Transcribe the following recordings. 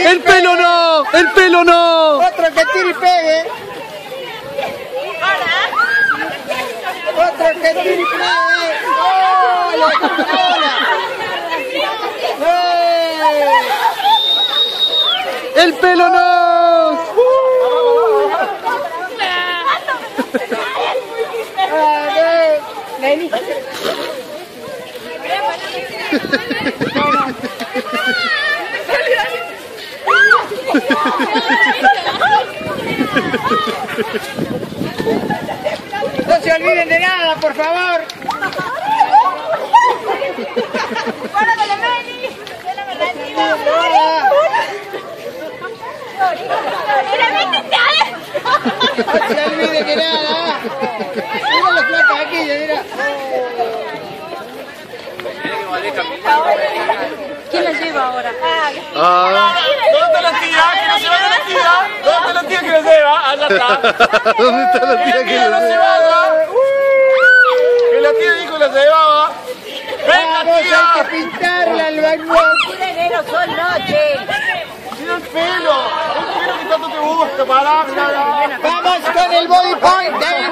¡El pelo no! ¡El pelo no! Otro que tire y pegue. Otro que tire y pegue. ¡Oh! ¡La campana! ¡El pelo no! No se olviden de nada, por favor. No se olviden de nada. Mira las placas aquí, mira. ¿Quién la lleva ahora? ¿Dónde está la tía? ¿Que no se vaya la tía? ¿Dónde está la tía que nos lleva? Allá está. ¿Dónde está la tía que nos llevaba? Que la tía dijo que la llevaba. ¡Venga, Vamos, tía! hay que pintarla al baño. Son noches. ¡Mira el pelo! ¡El pelo que tanto te gusta! ¡Pará! Vamos con el body point, David.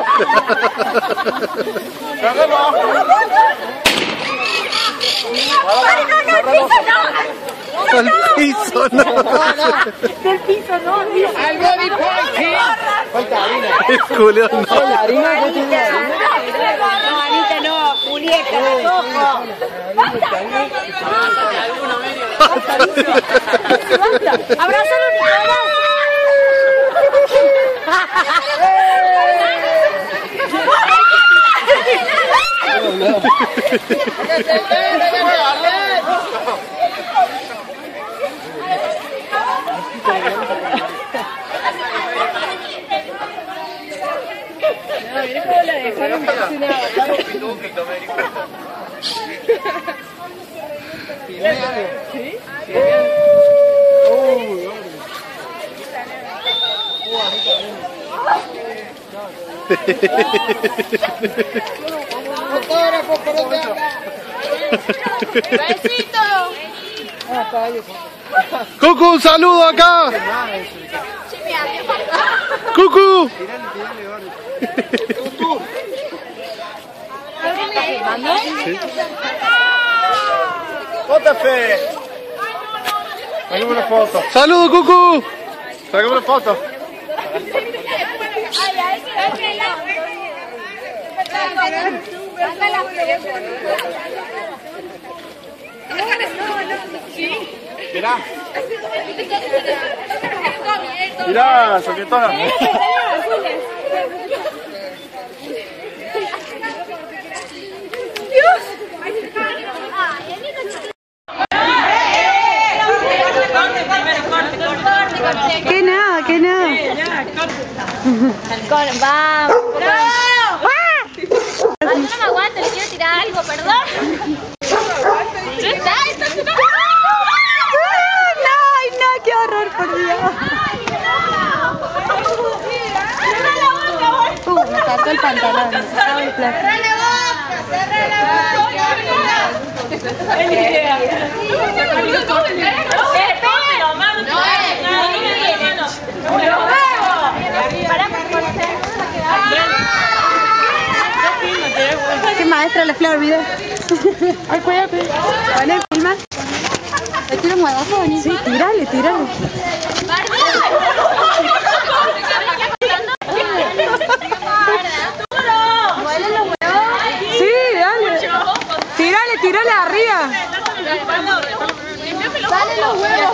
Al piso no. Del piso no, mira. Al body point, ¿sí? Falta harina. El culo no. La harina que tiene. No, Anita no, Julieta, la cojo. Abrázalo, Nicolás. Fotógrafo, por donde acá. ¡Besito! Cucu, un saludo acá. Cucu. ¡Fótate! Sacame una foto. Saludo, Cucu. Sacame una foto. Mirá. Mirá, soquetona. Que nada, que nada. Vamos. No me aguanto, le quiero tirar algo, perdón. Ay, no, qué horror, por Dios. Me saltó el pantalón, me sacaba el plato. ¡Cerra la boca! Qué maestra la flor, mira. Ay, cuídate. Vale, filma. ¿Le tiro un guadazo, Bonito? Sí, tírale, tírale. Sí, dale. Tírale, tírale arriba. Dale los huevos.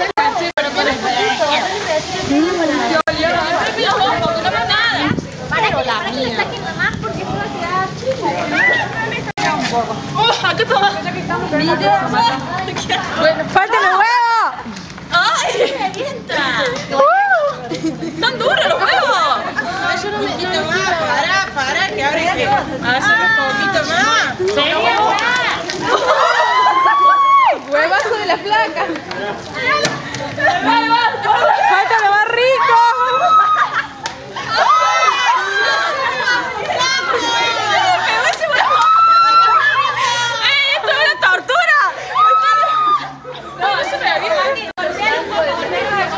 Bueno, falta los huevos. ¡Ay! ¡Me revienta! ¡Están duros los huevos! Yo no me quito más. Pará, que ahora hay que hacer un poquito más. Huevazo de la flaca. Falta lo más rico. ¡Esto es una tortura! No, eso me da bien.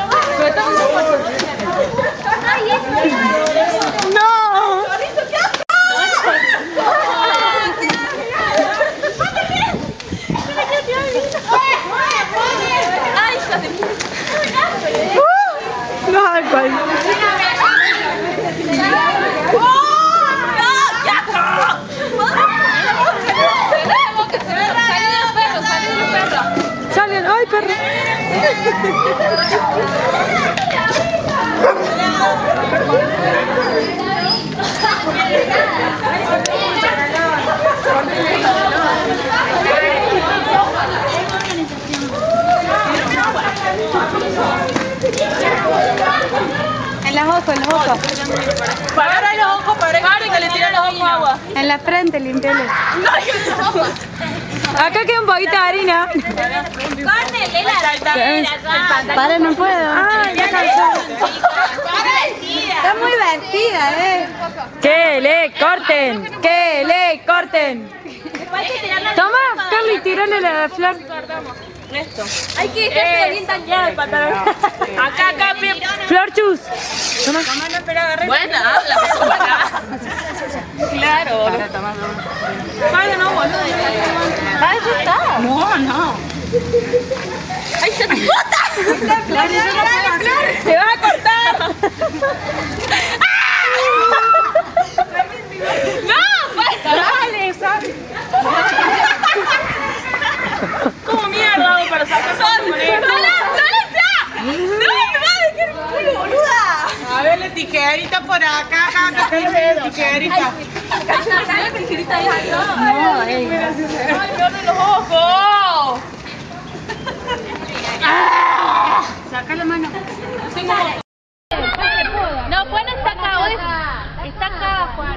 eso. Para los ojos, para que le tiren los ojos agua. En la frente, limpiale. Acá queda un poquito de harina. Para, no puedo. Ah, ya cansó. Está muy vestida, Que le corten, que le corten. Toma, Carly, tirale la flor. Esto. Hay que dejarse bien tañado el pantalón. Acá, Flor chus. Toma. Buena, habla, claro. Vaya, no, boludo. Ah, eso está. No. ¡Ay, se te bota! ¡Te vas a cortar! ¡No! ¡Dale, ¿sabes? ¿Cómo mierda hago para sacar todo con esto? ¡No, me va a dejar el culo, boluda! A ver, la tijerita por acá, tijerita. ¿La tijerita ahí? No, ¡Ay, me abre los ojos! Saca la mano. No, Juan está acá, está acá, Juan.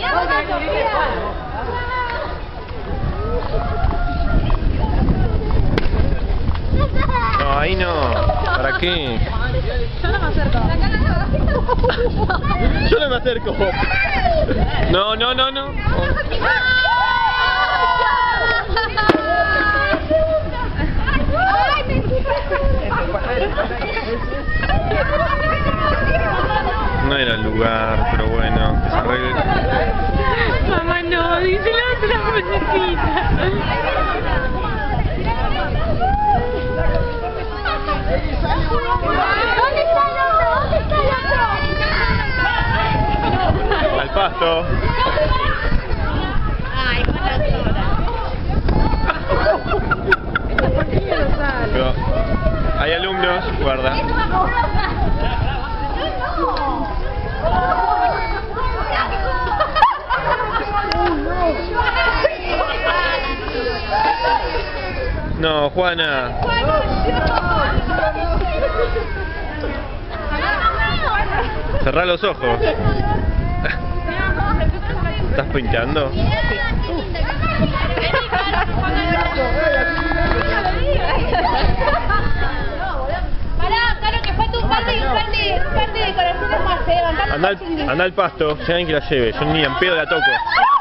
No, ahí no. ¿Para qué? Yo no me acerco. No. No era el lugar, pero bueno, que se arregle. Mamá, no, dice la otra muñequita. ¿Dónde está el otro? Al pasto. Ay, con la sola. Pero hay alumnos, guarda. No, Juana. Cerrá los ojos. ¿Estás pintando? Pará, claro que falta un par de decoraciones más, Anda al pasto, si hay alguien que la lleve. Yo ni en pedo la toco.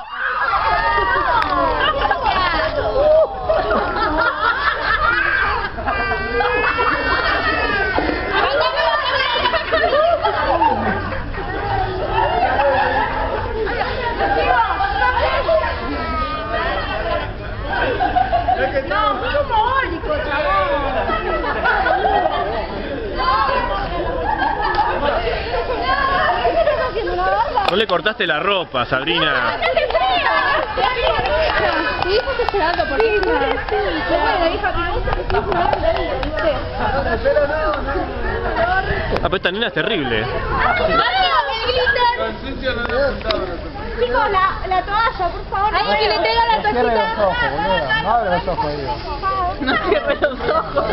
No le cortaste la ropa, Sabrina. Mi hija está llorando por ti. Ah, pero esta nena es terrible. Chicos, la toalla, por favor. Ay, que le tenga la toallita. No abre los ojos, digo. No cierre los ojos.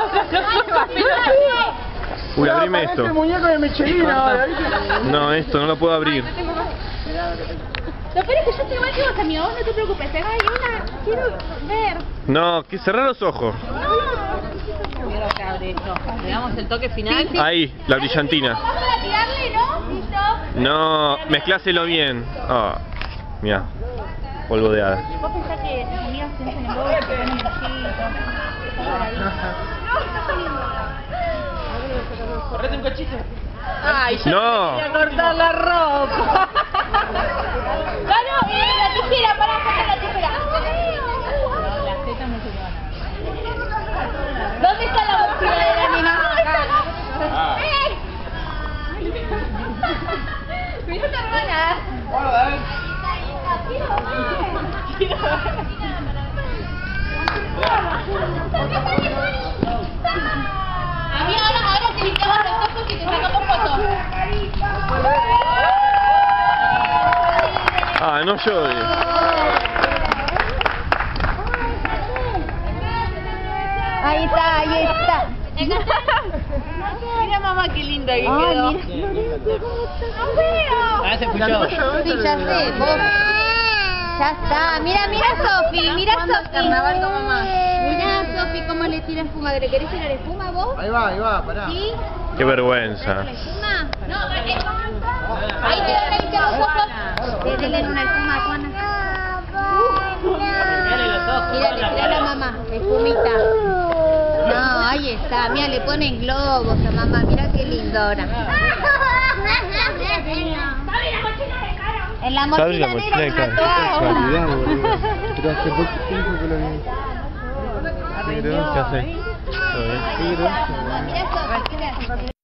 Uy, abrime esto. El muñeco de Michelina. No, esto no lo puedo abrir. Lo peor es que yo tengo algo a mi voz, no te preocupes. Ay, quiero ver. No, que cerrar los ojos. Quiero que abre esto. Le damos el toque final. Ahí, la brillantina. Vamos a tirarle, ¿no? Listo. No, mezcláselo bien. Ah, mira, polvo de hadas. Vos pensás que tus amigas piensan en vos, que te ponen brillitos. Correte un cachito. Ay, yo No. quería cortar la ropa. Claro, la tijera, para sacar la tijera. Las tetas no se van. ¿Dónde está la mochila de la nena? Mira tu hermana. A mí ahora te limpiamos los ojos y te sacamos fotos. Ah, no llores. Ahí está, ahí está. Mira mamá qué linda que quedó. Ah, se escuchó. Sí, ya sé, vos. Ya está. Mira, Sofi, mira Sofi. Carnaval como más. Mira Sofi cómo le tira espuma. ¿Le querés tirar espuma vos? Ahí va, pará. ¿Sí? Qué vergüenza. ¿La espuma? No, ahí te van a limpiar los ojos. Denle una espuma a Juana. Mira, le tira a la mamá, espumita. No, ahí está. Mira, le ponen globos a mamá. Mira qué lindo ahora. En la Sabri, mochila la mochila de negra cara. Casualidad, boludo. Pero hace poco tiempo que lo vi. ¿Qué haces? ¿Todo bien? Mira Sofi, mira.